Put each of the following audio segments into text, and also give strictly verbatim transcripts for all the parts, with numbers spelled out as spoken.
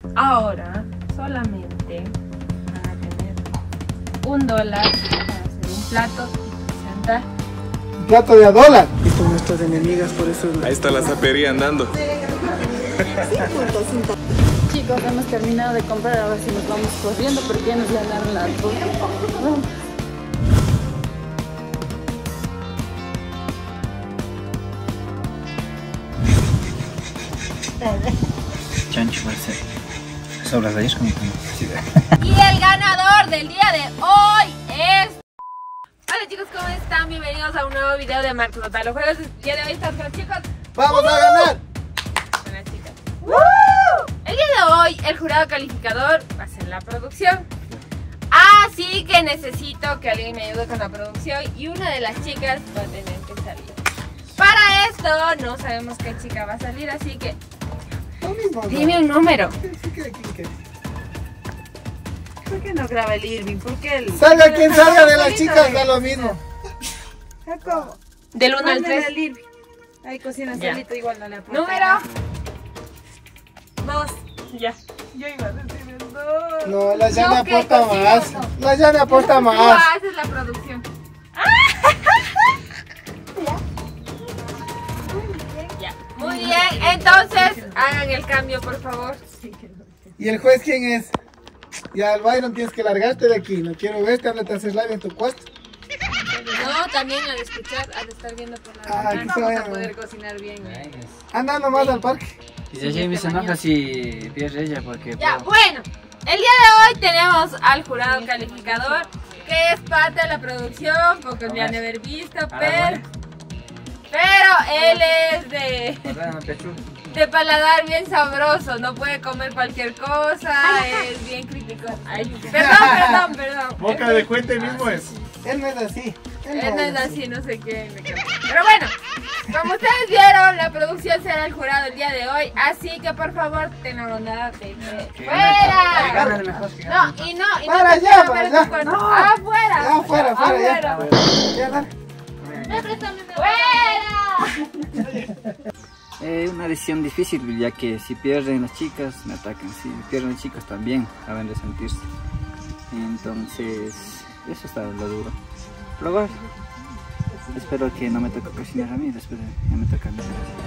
Ahora solamente van a tener un dólar para hacer un plato y presentar. Un plato de a dólar. Y son nuestras enemigas, por eso. Ahí está la zapería andando. Chicos, hemos terminado de comprar, ahora sí nos vamos corriendo porque ya nos ganaron las dos. Vamos. Chancho, parece. Sobras de ayer como Y el ganador del día de hoy es... Hola chicos, ¿cómo están? Bienvenidos a un nuevo video de Marcos Nota. Los juegos del día de hoy están con los chicos. ¡Vamos a ganar! Con las chicas. ¡Woo! El día de hoy el jurado calificador va a ser la producción. Así que necesito que alguien me ayude con la producción y una de las chicas va a tener que salir. Para esto no sabemos qué chica va a salir, así que... Lo mismo, ¿no? Dime un número. Sí, sí, ¿qué, qué, qué? ¿Por qué no graba el Irving? ¿Por qué el... Salga quien salga de las chicas, da lo mismo. ¿Cómo? Del uno al Mándale tres. al Irving. Ahí cocina Ya. solito, igual no le aporta. Número Dos. Ya. Yo iba a decir el dos. No, la Yana No, que aporta cocina, más. no. La Yana aporta Tú más. haces la producción. Ya. Muy bien, entonces hagan el cambio, por favor. ¿Y el juez quién es? Ya, el Byron, tienes que largarte de aquí. No quiero verte, ándate a hacer live en tu cuarto. No, también al escuchar, al estar viendo por la Ah, ventana. aquí se Vamos vaya. a poder cocinar bien. ¿eh? Anda nomás al parque. Y si Jamie se enoja si pierde ella porque... Ya, pues, bueno, el día de hoy tenemos al jurado calificador, que es parte de la producción, pocos me han de haber visto, pero, pero él es de, Perdóname, Pechu. de paladar bien sabroso, no puede comer cualquier cosa, es bien crítico. Ay, perdón, perdón, perdón. Boca de cuente mismo es. Él no es así. Él no es así, no sé qué. me quedo. Pero bueno, como ustedes vieron, la producción será el jurado el día de hoy. Así que por favor, ten la bondad de que Que ¡fuera! gane el mejor, que No, gane. y no, y no Para te allá, quiero para ver tu allá. cuerpo. No. ¡Afuera! Ya, fuera, fuera, ya. ¡Afuera! Ya, dale. ¡Fuera! Eh, una decisión difícil, ya que si pierden las chicas, me atacan. Si pierden los chicos también, saben resentirse. Entonces, eso está lo duro. Probar. Espero que no me toque cocinar a mí, después ya me toca a mí.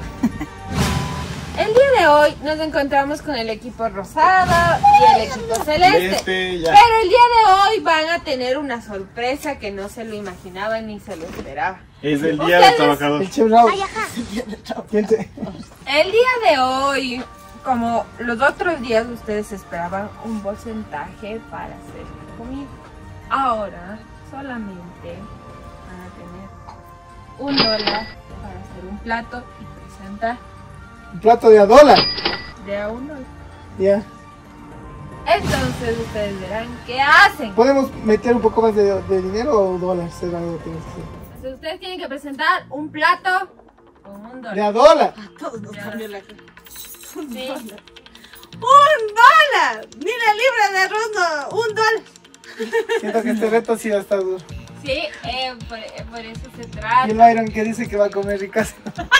El día de hoy nos encontramos con el equipo rosado y el equipo celeste. Este, ya. Pero el día de hoy van a tener una sorpresa que no se lo imaginaban ni se lo esperaban. Es el día del trabajador. El chef Raúl. ¿Quién te... El día de hoy, como los otros días, ustedes esperaban un porcentaje para hacer comida. Ahora solamente van a tener un dólar para hacer un plato y presentar Un plato de a dólar. de a un dólar. Ya. Entonces ustedes verán qué hacen. ¿Podemos meter un poco más de, de dinero o dólares? Será lo que tienes que hacer. Entonces ustedes tienen que presentar un plato con un De dólar. a dólar. Todos nos cambió la cara. Sí. ¡Un dólar! Ni la libra de arroz, no, un dólar. Siento que este reto sí va a estar duro. Sí, eh, por, eh, por eso se Y el trata. Byron que dice que va a comer ricas.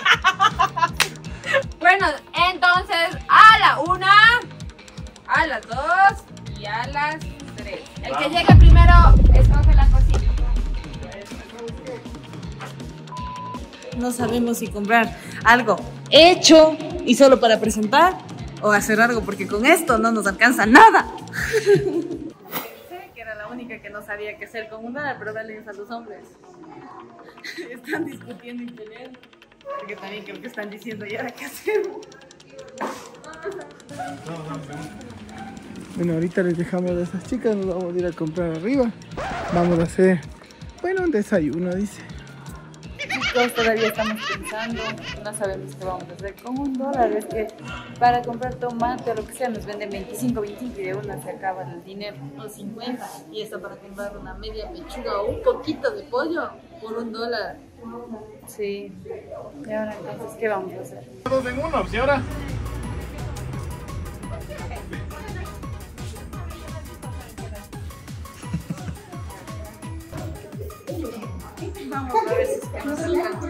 Bueno, entonces a la una, a las dos y a las tres. El que llegue primero escoge la cocina. No sabemos si comprar algo hecho y solo para presentar o hacer algo porque con esto no nos alcanza nada. Sé que era la única que no sabía qué hacer con un dólar, pero dale a los hombres. Están discutiendo y peleando. Porque también creo que están diciendo, ¿y ahora qué hacemos? Bueno, ahorita les dejamos a estas chicas, nos vamos a ir a comprar arriba. Vamos a hacer, bueno, un desayuno, dice. Chicos, todavía estamos pensando, no sabemos qué vamos a hacer con un dólar. Es que para comprar tomate o lo que sea nos venden veinticinco, veinticinco y de una se acaba el dinero, o cincuenta. Y esto para comprar una media pechuga o un poquito de pollo por un dólar. Sí. Y ahora entonces, ¿qué vamos a hacer? Dos en uno, ¿y ahora? Vamos a ver si es que nos alcanza.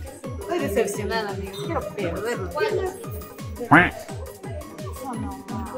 Estoy decepcionada, amigo. Quiero perderlo. No, no, no.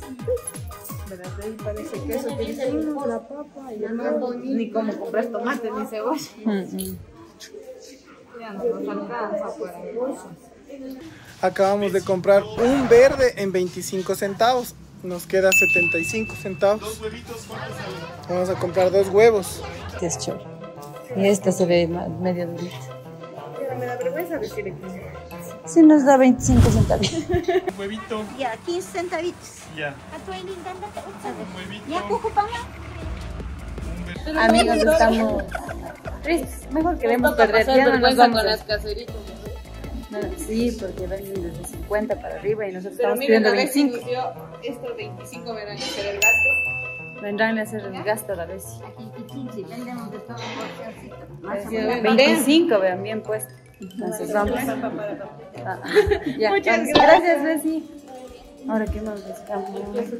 Verás, de ahí parece que eso tiene uno, la papa y el mango, ni cómo comprar tomate ni cebolla. Mm-hmm. Ya no nos alcanza para bolsas. Acabamos de comprar un verde en veinticinco centavos. Nos queda setenta y cinco centavos. Vamos a comprar dos huevos. Que es chorro. Y esta se ve medio durita. Pero me da vergüenza decirle que sí nos da veinticinco centavos. Un huevito. Ya, quince centavitos. Ya. Un huevito. Ya, cucupama. Amigos, estamos tristes. Mejor queremos perder. Ya no nos vamos con las caseritas. Sí, porque ven desde cincuenta para arriba y nosotros estamos pidiendo veinticinco. Esto veinticinco vendrán a hacer el gasto. Vendrán a hacer el gasto a la vez. Aquí Pichinchi, vendemos de todo por veinticinco, vean bien puesto. Entonces vamos. Ah, ya, muchas vamos. Gracias, Bessie. Ahora, ¿qué más buscamos?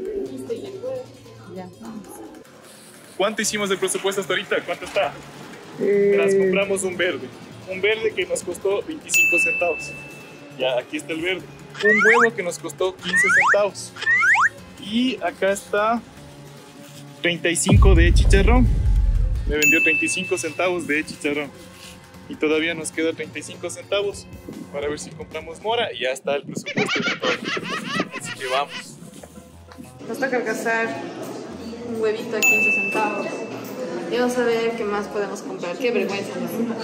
Ya, vamos. ¿Cuánto hicimos de presupuesto hasta ahorita? ¿Cuánto está? Nos compramos un verde. Un verde que nos costó veinticinco centavos. Ya, aquí está el verde. Un huevo que nos costó quince centavos. Y acá está treinta y cinco de chicharrón. Me vendió treinta y cinco centavos de chicharrón. Y todavía nos queda treinta y cinco centavos para ver si compramos mora. Y ya está el presupuesto de todo. Así que vamos. Nos toca alcanzar un huevito a quince centavos. Y vamos a ver qué más podemos comprar. Qué vergüenza, ¿no?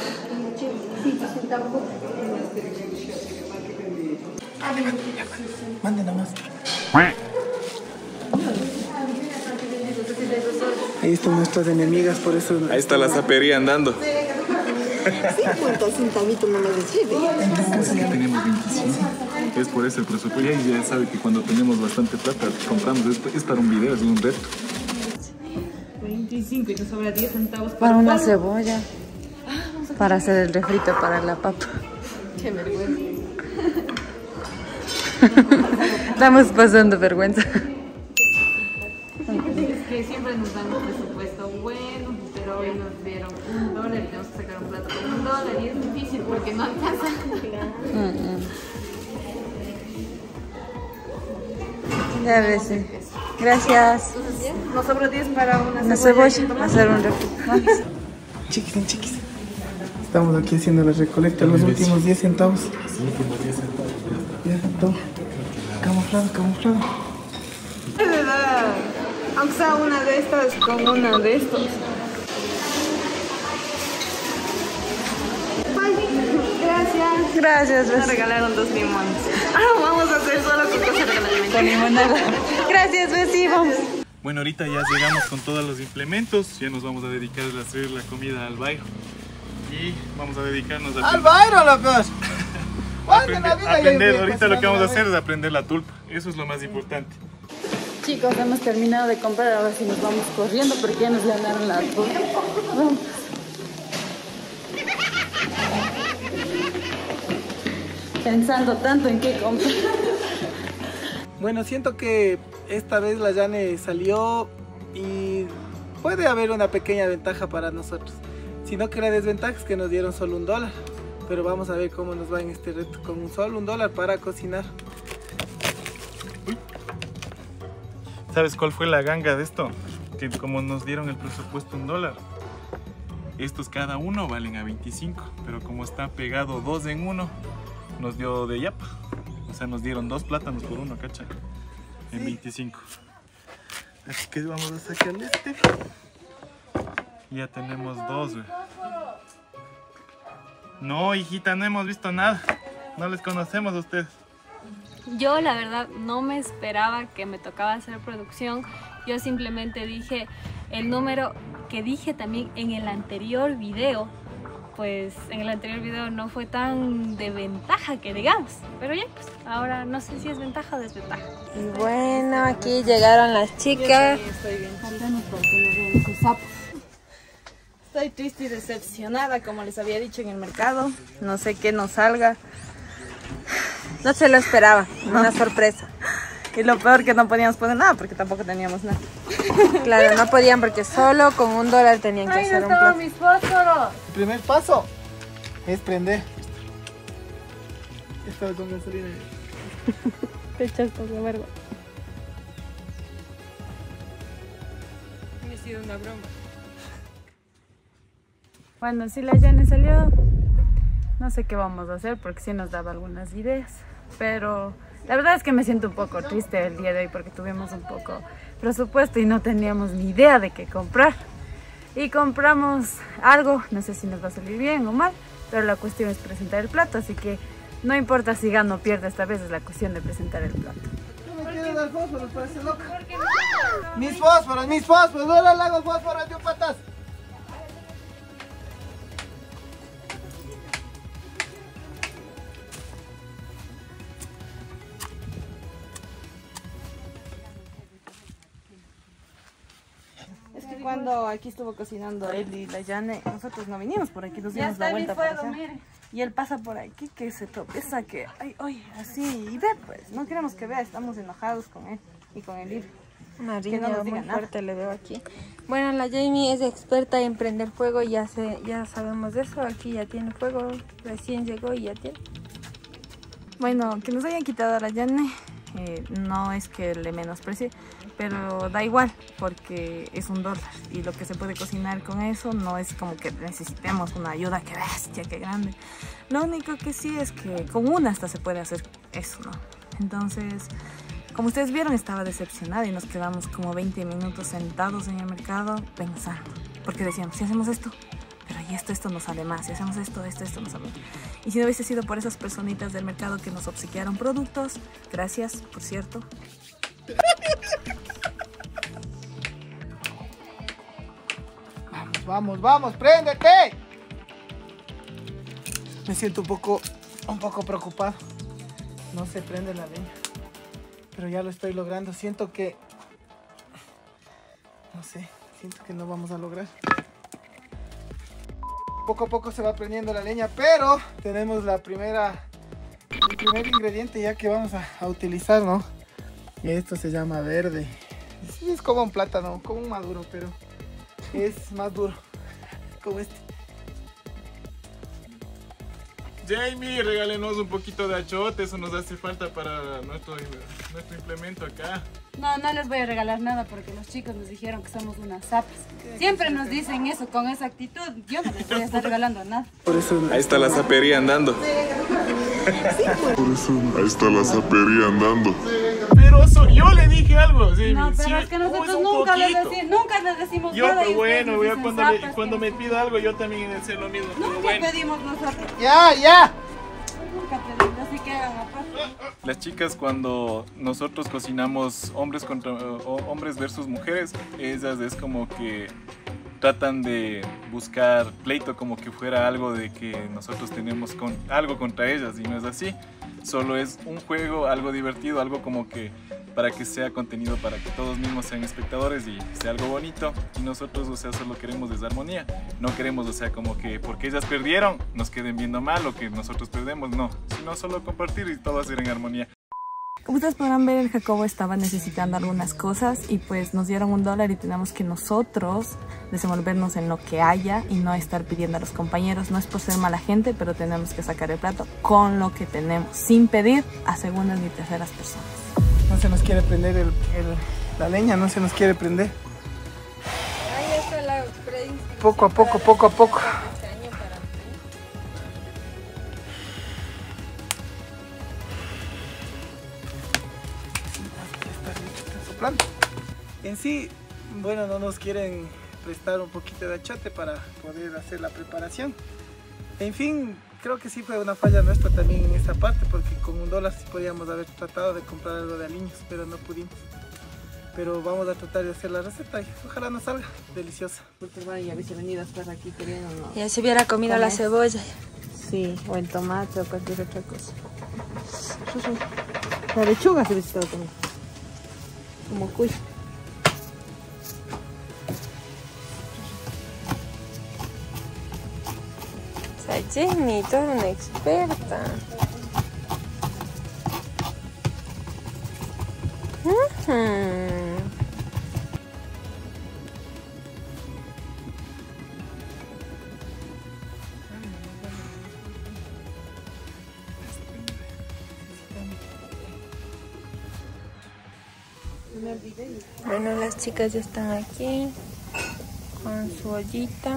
Mande nomás. Ahí están nuestras enemigas, por eso. Ahí está la zapería andando. cincuenta centavitos no me recibe. Tenemos veinticinco. Es por eso el presupuesto. Y ya sabe que cuando tenemos bastante plata compramos. Esto es para un video, es un reto. veinticinco y nos sobra diez centavos para una cebolla. Para hacer el refrito para la papa. Qué vergüenza. Estamos pasando vergüenza. Es que siempre nos dan un presupuesto bueno, pero hoy nos dieron un dólar y tenemos que sacar un plato con un dólar y es difícil porque no alcanza. Mm-mm. Ya ves, sí. Gracias. Nos sobró diez para una, una cebolla. cebolla, hacer un refrito. Chiquis, chiquis. Estamos aquí haciendo la recolecta, los últimos diez centavos. Los últimos diez centavos. Ya, todo. Camuflado, camuflado. Es verdad. Aunque sea una de estas con una de estos. Gracias. Gracias, Nos Bessie. regalaron dos limones. Ah, vamos a hacer solo con cosas de Con limonada. Gracias, Bessie, vamos. Bueno, ahorita ya llegamos con todos los implementos. Ya nos vamos a dedicar a hacer la comida al bairro. Y vamos a dedicarnos a ¡Al bairro, locos! aprender, aprender. Ahorita lo que vamos a hacer es aprender la tulpa. Eso es lo más importante. Chicos, hemos terminado de comprar, ahora sí nos vamos corriendo porque ya nos ganaron la tulpa. Vamos. Pensando tanto en qué comprar. Bueno, siento que esta vez la Yane salió y puede haber una pequeña ventaja para nosotros. Sino que la desventaja es que nos dieron solo un dólar. Pero vamos a ver cómo nos va en este reto con un solo un dólar para cocinar. Uy. ¿Sabes cuál fue la ganga de esto? Que como nos dieron el presupuesto un dólar, estos cada uno valen a veinticinco. Pero como está pegado dos en uno, nos dio de yapa. O sea, nos dieron dos plátanos por uno, ¿cacha? En sí. veinticinco. Así que vamos a sacarle este. Ya tenemos dos, güey. No, hijita, no hemos visto nada. No les conocemos a ustedes. Yo la verdad no me esperaba que me tocaba hacer producción. Yo simplemente dije el número que dije también en el anterior video. Pues en el anterior video no fue tan de ventaja que digamos. Pero ya, pues ahora no sé si es ventaja o desventaja. Y bueno, aquí llegaron las chicas. Sí, estoy bien. Contanos por qué nos vemos esos sapos. Estoy triste y decepcionada, como les había dicho en el mercado. No sé qué nos salga. No se lo esperaba, no. Una sorpresa. Y lo peor que no podíamos poner nada porque tampoco teníamos nada. Claro, no podían porque solo con un dólar tenían que Ay, hacer no un plato. mis fósforos. El primer paso es prender. Estaba con gasolina. Te echaste de verga. sido una broma. Bueno, si la Yane salió, no sé qué vamos a hacer porque sí nos daba algunas ideas, pero la verdad es que me siento un poco triste el día de hoy porque tuvimos un poco presupuesto y no teníamos ni idea de qué comprar. Y compramos algo, no sé si nos va a salir bien o mal, pero la cuestión es presentar el plato, así que no importa si gano o pierdo, esta vez es la cuestión de presentar el plato. No me quieres dar fósforos, parece loca. Mis fósforos, mis fósforos, no le hago fósforos, yo patas. Es que cuando aquí estuvo cocinando él y la Yane, nosotros no vinimos por aquí, nos dimos la vuelta por allá. Y él pasa por aquí que se tropieza, que, ay, oye, así, y ve pues, no queremos que vea, estamos enojados con él y con el libro. Una Que no riña nos diga muy nada. fuerte le veo aquí. Bueno, la Jamie es experta en prender fuego, ya se, ya sabemos de eso. Aquí ya tiene fuego, recién llegó y ya tiene. Bueno, que nos hayan quitado a la Yane, eh, no es que le menosprecie, pero da igual, porque es un dólar y lo que se puede cocinar con eso no es como que necesitemos una ayuda que bestia, que grande. Lo único que sí es que con una hasta se puede hacer eso, ¿no? Entonces, como ustedes vieron, estaba decepcionada y nos quedamos como veinte minutos sentados en el mercado pensando, porque decíamos, si hacemos esto, pero y esto, esto nos sale más, si hacemos esto, esto, esto nos sale más. Y si no hubiese sido por esas personitas del mercado que nos obsequiaron productos, gracias, por cierto. Vamos, vamos, vamos, préndete. Me siento un poco, un poco preocupado. No se prende la leña, pero ya lo estoy logrando. Siento que, no sé, siento que no vamos a lograr. Poco a poco se va prendiendo la leña, pero tenemos la primera, el primer ingrediente ya que vamos a, a utilizar, ¿no? Y esto se llama verde. Sí, es como un plátano, como un maduro, pero es más duro, como este. Jamie, regálenos un poquito de achote, eso nos hace falta para nuestro, nuestro implemento acá. No, no les voy a regalar nada porque los chicos nos dijeron que somos unas zapas. Siempre nos dicen eso con esa actitud. Yo no les voy a estar regalando nada. Por eso Ahí está la zapería andando. Por eso ahí está la zapería andando. Pero so, yo le dije algo. Jamie. No, pero Sí, es que nosotros pues, un nunca les, poquito. deci nunca les decimos Yo, nada. pero y ustedes bueno, nos ya dicen cuando, le- zapas, cuando que- me pida algo, yo también he de hacer lo mismo. Pero Nunca bueno. pedimos nosotros. ¡Ya, ya! Nunca pedimos, así que hagan aparte. Las chicas, cuando nosotros cocinamos hombres contra o hombres versus mujeres, ellas es como que tratan de buscar pleito como que fuera algo de que nosotros tenemos con, algo contra ellas, y no es así. Solo es un juego, algo divertido, algo como que para que sea contenido, para que todos mismos sean espectadores y sea algo bonito. Y nosotros, o sea, solo queremos desarmonía. No queremos, o sea, como que porque ellas perdieron, nos queden viendo mal o que nosotros perdemos, no. Sino solo compartir y todo hacer en armonía. Como ustedes podrán ver, el Jacobo estaba necesitando algunas cosas y pues nos dieron un dólar y tenemos que nosotros desenvolvernos en lo que haya y no estar pidiendo a los compañeros. No es por ser mala gente, pero tenemos que sacar el plato con lo que tenemos, sin pedir a segundas ni terceras personas. No se nos quiere prender el, el- la leña, no se nos quiere prender. Ahí está la preinscripción Poco a poco, para poco a el poco. año para mí. Está soplando. En sí, bueno, no nos quieren prestar un poquito de achote para poder hacer la preparación. En fin, creo que sí fue una falla nuestra también en esta parte, porque con un dólar sí podíamos haber tratado de comprar algo de aliños, pero no pudimos. Pero vamos a tratar de hacer la receta y ojalá nos salga deliciosa. Porque bueno, ya hubiese venido a estar aquí queriendo, ¿no? Ya se hubiera comido la Comer. cebolla. Sí, o el tomate o cualquier otra cosa. La lechuga se hubiese estado comiendo. Como cuy. O sea, Jamie, toda una experta. Ujú. Bueno, las chicas ya están aquí. con su ollita.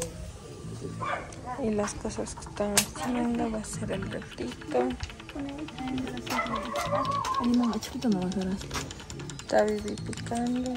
Y las cosas que están haciendo, va a ser el refrito. Está Vivi picando.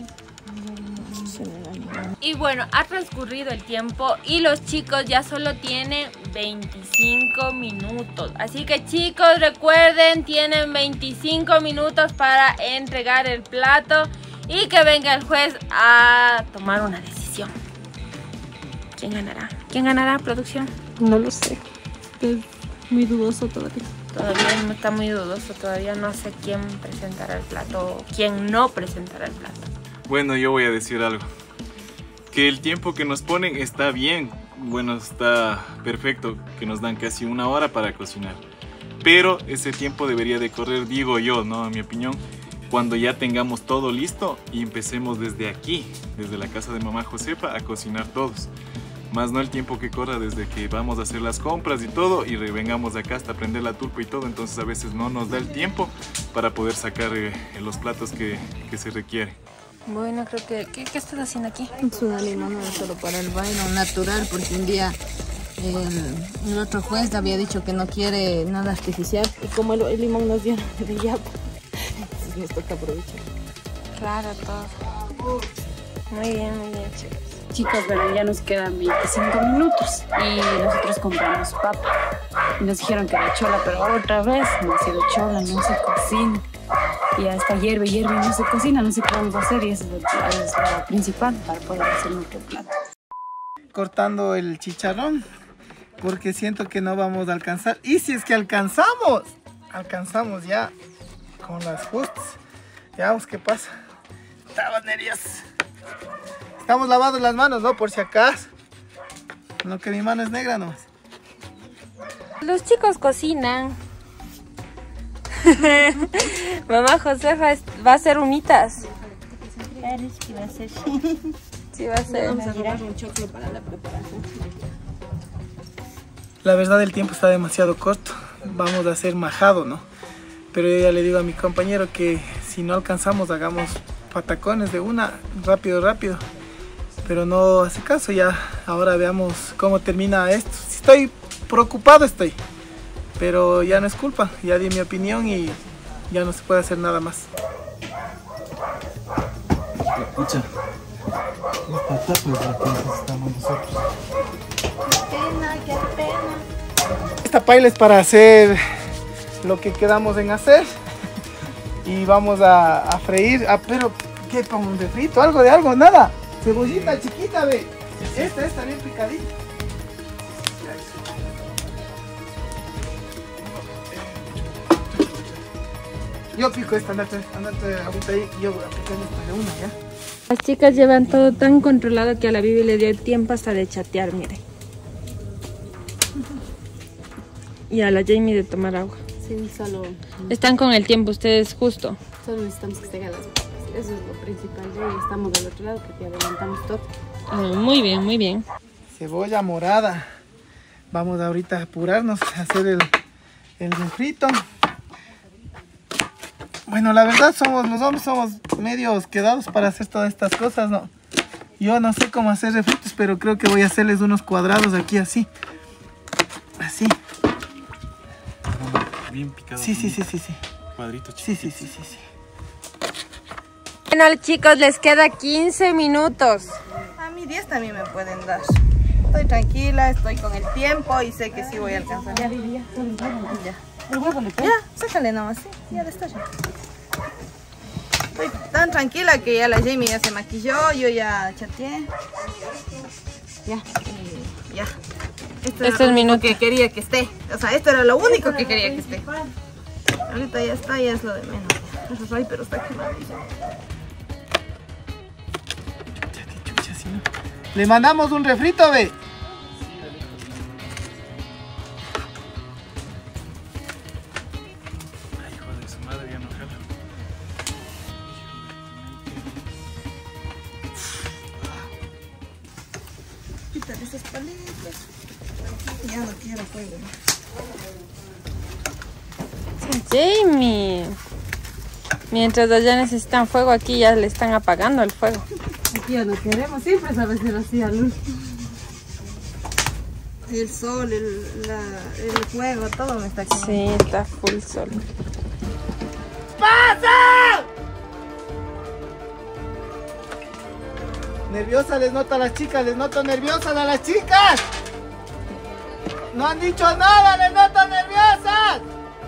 Y bueno, ha transcurrido el tiempo y los chicos ya solo tienen veinticinco minutos. Así que chicos, recuerden, tienen veinticinco minutos para entregar el plato y que venga el juez a tomar una decisión. ¿Quién ganará? ¿Quién ganará, producción? No lo sé. Es muy dudoso todavía. Todavía no está muy dudoso, todavía no sé quién presentará el plato o quién no presentará el plato. Bueno, yo voy a decir algo. Que el tiempo que nos ponen está bien. Bueno, está perfecto, que nos dan casi una hora para cocinar. Pero ese tiempo debería de correr, digo yo, ¿no? En mi opinión, cuando ya tengamos todo listo y empecemos desde aquí, desde la casa de mamá Josefa, a cocinar todos. Más no el tiempo que corra desde que vamos a hacer las compras y todo y vengamos acá hasta prender la tulpa y todo. Entonces a veces no nos da el tiempo para poder sacar eh, los platos que, que se requiere. Bueno, creo que... ¿Qué, qué estás haciendo aquí? Es una limón solo para el baño natural, porque un día el, el otro juez había dicho que no quiere nada artificial. Y como el, el limón nos dio de ya, entonces nos toca aprovechar. Claro, todo. Muy bien, muy bien, chicos. Chicos, verán, ya nos quedan veinticinco minutos y nosotros compramos papa. Y nos dijeron que era chola, pero otra vez no ha sido chola, no se cocina. Y hasta hierve, hierve y no se cocina, no sé qué vamos a hacer y eso es lo, es lo principal para poder hacer nuestro plato. Cortando el chicharrón porque siento que no vamos a alcanzar. Y si es que alcanzamos, alcanzamos ya con las justas. Veamos qué pasa. Estaba nervioso. Estamos lavando las manos, ¿no? Por si acaso. No, que mi mano es negra nomás. Los chicos cocinan. Mamá Josefa va a hacer unitas. ¿Qué va a hacer? Sí, va a ser. Vamos a robar un choclo para la preparación. La verdad el tiempo está demasiado corto. Vamos a hacer majado, ¿no? Pero yo ya le digo a mi compañero que si no alcanzamos hagamos patacones de una, rápido, rápido. Pero no hace caso ya. Ahora veamos cómo termina esto. Si estoy preocupado estoy. Pero ya no es culpa. Ya di mi opinión y ya no se puede hacer nada más. Escucha. Esta etapa es la que necesitamos nosotros. Qué pena, qué pena. Esta paila es para hacer lo que quedamos en hacer. Y vamos a, a freír. Ah, pero, ¿qué? ¿Para un refrito? ¿Algo de algo? Nada. Cebollita chiquita, ve. Esta está bien picadita. Yo pico esta, andate, andate ahorita ahí. Yo voy a picar esta de una, ¿ya? Las chicas llevan todo tan controlado que a la Vivi le dio tiempo hasta de chatear, miren. Y a la Jamie de tomar agua. Sí, solo, Están con el tiempo ustedes justo. solo necesitamos que se hagan las cosas. Eso es lo principal. Y estamos del otro lado porque adelantamos todo. Muy bien, muy bien. Cebolla morada. Vamos ahorita a apurarnos a hacer el, el refrito. Bueno, la verdad somos los hombres somos medios quedados para hacer todas estas cosas, ¿no? Yo no sé cómo hacer refritos, pero creo que voy a hacerles unos cuadrados aquí así. Así. Bien picado. Sí, sí, sí, sí, sí. Cuadrito Sí, sí, sí, sí, sí. Bueno, chicos, les queda quince minutos. A mí diez también me pueden dar. Estoy tranquila, estoy con el tiempo y sé que sí voy a alcanzar. Ya, ya, ya. Ya, sácale nomás, sí, ya le está ya. Estoy tan tranquila que ya la Jamie ya se maquilló, yo ya chateé. Ya, y ya. Esto Este es el minuto que quería que esté. O sea, esto era lo único que quería que esté. Ahorita ya está, ya es lo de menos. Ay, pero está quemado. Le mandamos un refrito, ve. Ay, hijo de su madre, ya no jala. Quítale esas palitas. Ya no quiero fuego. Jamie. Mientras allá necesitan fuego, aquí ya le están apagando el fuego. sequía no queremos, siempre sabe ser así a luz. El sol, el, la, el fuego, todo me está quemando. Sí, está full sol. ¡Pasa! Nerviosa les noto a las chicas, les noto nerviosas a las chicas. No han dicho nada, les noto nerviosas.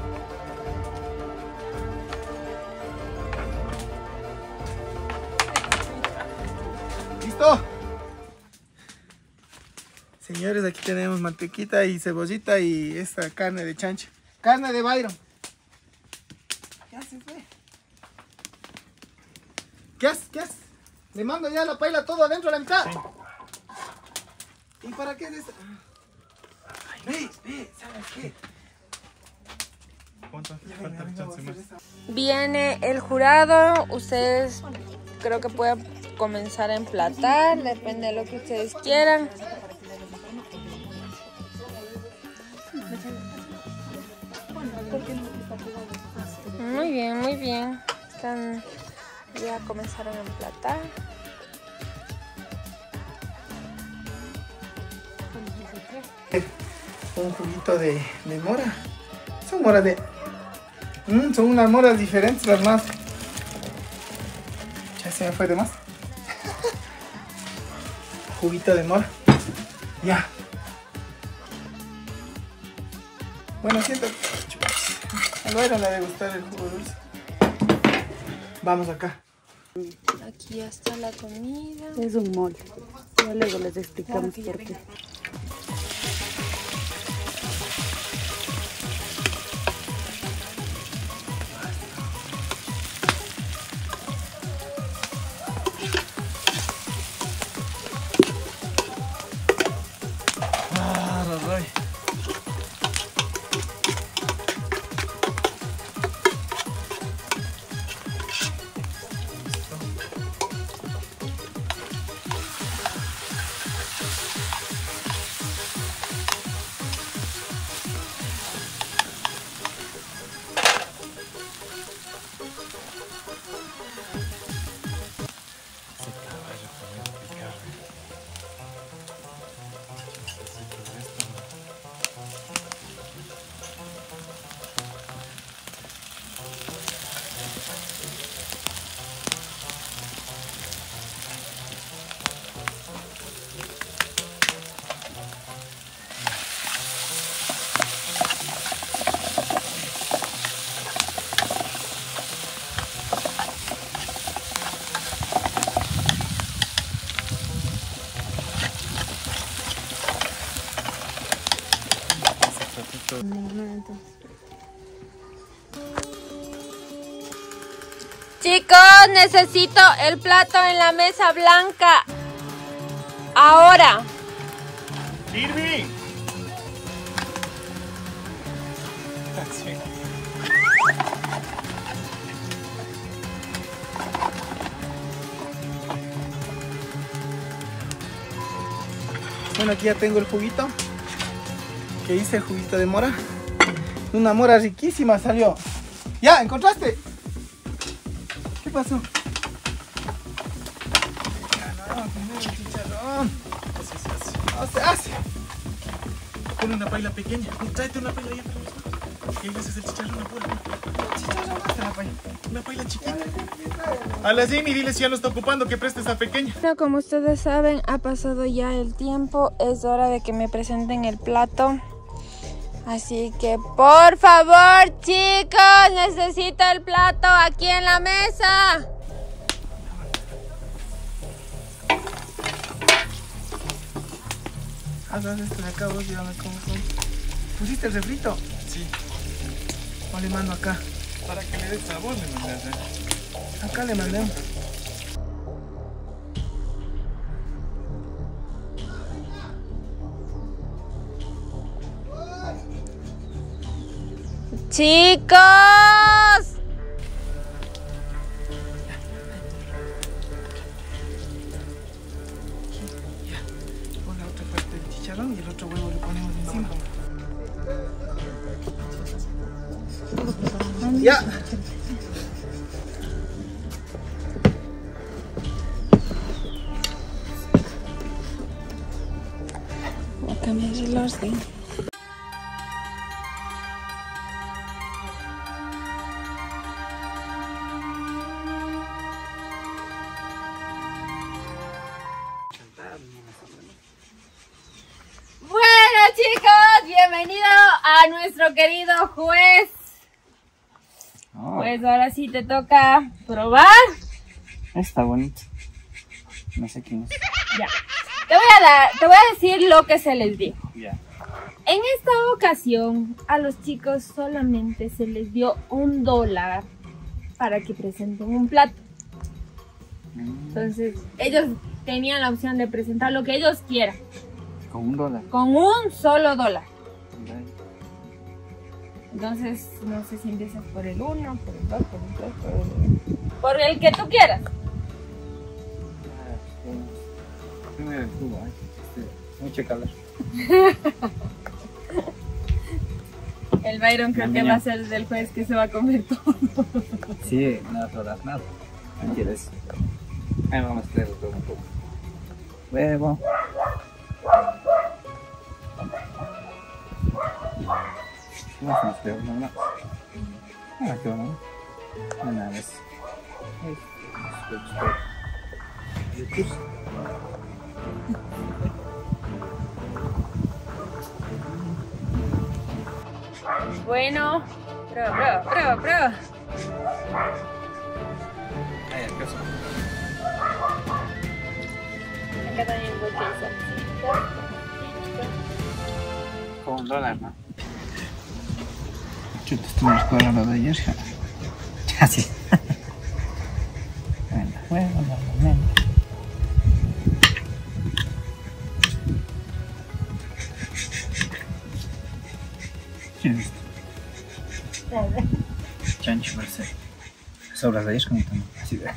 ¿Listo? Señores, aquí tenemos mantequita y cebollita y esta carne de chancho. Carne de Byron. ¿Qué haces, güey? ¿Qué haces? ¿Qué haces? Le mando ya la paila todo adentro a la mitad. Sí. ¿Y para qué es esto? Ay, ve, ve, ¿sabes qué? Viene el jurado, ustedes creo que pueden comenzar a emplatar, depende de lo que ustedes quieran. Muy bien, muy bien. Están, ya comenzaron a emplatar. Un juguito de, de mora. Son moras de... Mm, son unas moras diferentes las más. Ya se me fue de más. Juguito de mora. Ya. Bueno, siento... A Byron le ha de gustar el jugo dulce. Vamos acá. Aquí ya está la comida. Es un mole. Ya luego les explicamos por qué. Ah, Roy. Chicos, necesito el plato en la mesa blanca. Ahora. Irving. Bueno, aquí ya tengo el juguito. Que hice el juguito de mora. Una mora riquísima salió. ¡Ya! ¿Encontraste? ¿Qué pasó? Ya no, primero el chicharrón. Así se hace. No se hace. Pon una paila pequeña. Tráete una paila ahí atrás. Y ahí haces el chicharrón apura. Chicharrón, hace la paila. Una paila chiquita. A la Jamie dile si ya no está ocupando que preste esa pequeña. Bueno, como ustedes saben, ha pasado ya el tiempo. Es hora de que me presenten el plato. Así que, por favor, chicos, necesito el plato aquí en la mesa. Haz esto de acá, vos dígame cómo son. ¿Pusiste el refrito? Sí. O le mando acá. Para que le dé sabor, le mandas. Acá le mandé. Chicos. Pon la otra parte del chicharrón y el otro huevo lo ponemos encima. Ya. cambiar el orden. Bueno chicos, bienvenido a nuestro querido juez. Oh, Pues ahora sí te toca probar. está bonito. No sé quién es. Ya. Te voy a dar, te voy a decir lo que se les dijo. Ya. En esta ocasión a los chicos solamente se les dio un dólar para que presenten un plato. Entonces ellos tenían la opción de presentar lo que ellos quieran. Con un dólar. Con un solo dólar. Ya. Entonces no sé si empiezas por el uno, por el dos, por el tres, por el... Por el que tú quieras. Primero el jugo, ¿eh? Este, mucho calor. El Byron creo que va a ser el juez que se va a comer todo. Sí, no todas nada. Mentiras. Ahí vamos a mezclarlo todo un poco. Huevo. Vamos a mezclar uno más. Ah, qué bueno. Una vez. Bueno, prueba, prueba, prueba, prueba. Ahí el queso. Acá también voy a usar. Con un dólar, ¿no? Chuta, estuve escuadrando de ayer. Así. Bueno, bueno, normalmente. ¿Quién es esto? Chancho, parece. Sobras de ayer como también. Así de.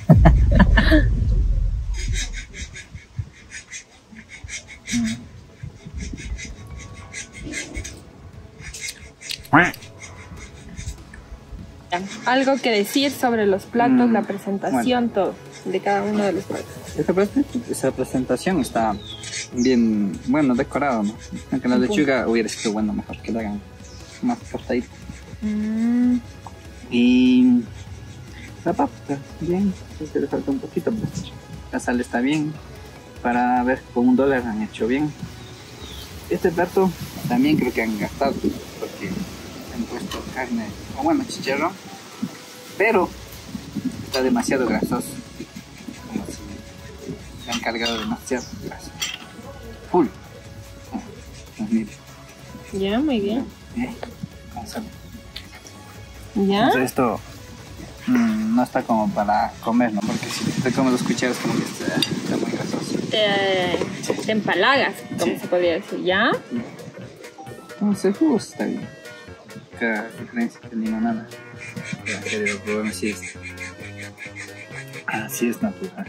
Algo que decir sobre los platos, Mm, la presentación, todo de cada uno de los platos. Esta, present- esa presentación está bien, bueno, decorado, ¿no? Aunque la lechuga hubiera sido bueno, mejor que la hagan más cortadita. Mm, Y la papa está bien, creo que le falta un poquito, pero la sal está bien. Para ver, con un dólar han hecho bien. Este plato también creo que han gastado, porque han puesto carne, o bueno, chicharrón, pero está demasiado grasoso. Como si le han cargado demasiado grasa. Full. Ah, pues mire, ya, muy bien. eh, vamos a ver. Ya. Entonces esto mm, no está como para comer, ¿no? Porque si te comes los cucharos como que está, está muy grasoso. Te, te empalagas, como Sí. se podría decir, ¿ya? Entonces, jugo está bien. Cada diferencia que limonada. Ya, querido, probemos si es. Ah, sí es natural.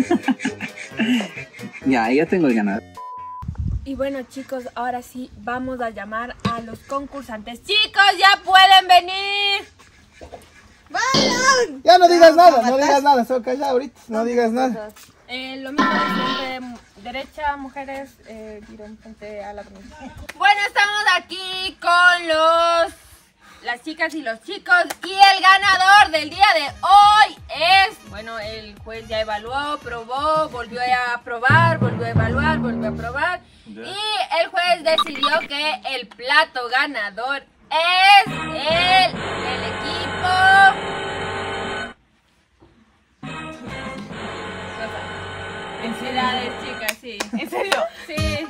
Ya, ya tengo el ganador. Y bueno chicos, ahora sí vamos a llamar a los concursantes. Chicos, ya pueden venir. Ya no digas nada, no digas nada, solo calla ahorita, no digas nada. Eh, lo mismo de siempre, derecha, mujeres, eh, girón frente a la primera. Bueno, estamos aquí con los, las chicas y los chicos y el ganador del día de hoy es, bueno, el juez ya evaluó, probó, volvió a probar, volvió a evaluar, volvió a probar y el juez decidió que el plato ganador es el del equipo. Felicidades, chicas, sí. ¿En serio? Sí.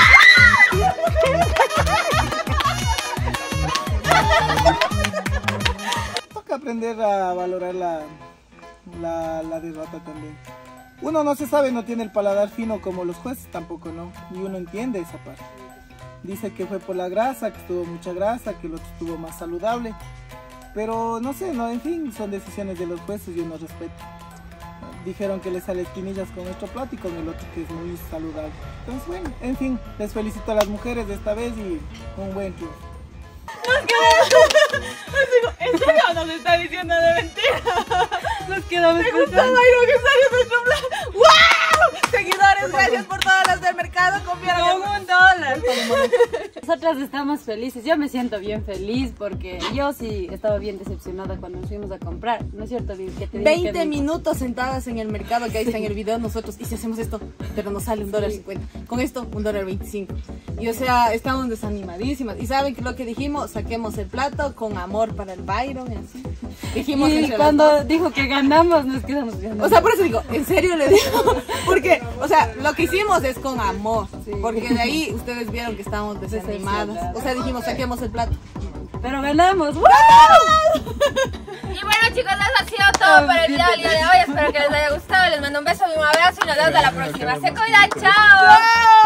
Toca aprender a valorar la, la, la derrota también. Uno no se sabe, no tiene el paladar fino como los jueces, tampoco no. Y uno entiende esa parte. Dice que fue por la grasa, que estuvo mucha grasa, que el otro estuvo más saludable. Pero no sé, no, en fin, son decisiones de los jueces y uno respeta. Dijeron que les sale espinillas con nuestro plato y con el otro que es muy saludable. Entonces, bueno, en fin, les felicito a las mujeres de esta vez y un buen triunfo. ¿En serio nos está diciendo de mentira? Nos quedamos ¿Te gusta Byron que sale nuestro plan? ¡Wow! Seguidores, gracias por todas las del mercado. Confiaron en un dólar. Nosotras estamos felices. Yo me siento bien feliz porque yo sí estaba bien decepcionada cuando nos fuimos a comprar. ¿No es cierto, Vivi? Que te dije veinte que minutos sentadas en el mercado, que ahí está en el video nosotros. Y si hacemos esto, pero nos sale un dólar cincuenta. Con esto, un dólar veinticinco. Y o sea, estamos desanimadísimas. Y saben que lo que dijimos, saquemos el plato con amor para el Byron y así. Dijimos y cuando dijo que ganamos, nos quedamos viendo. O sea, por eso digo, en serio le digo. Porque, o sea, lo que hicimos es con amor. Sí. Porque de ahí ustedes vieron que estábamos desanimadas. O sea, dijimos, saquemos el plato. Pero ganamos. ¡Woo! Y bueno, chicos, eso ha sido todo por el video del día de hoy. Espero que les haya gustado. Les mando un beso y un abrazo y nos vemos hasta la próxima. Se cuidan, chao.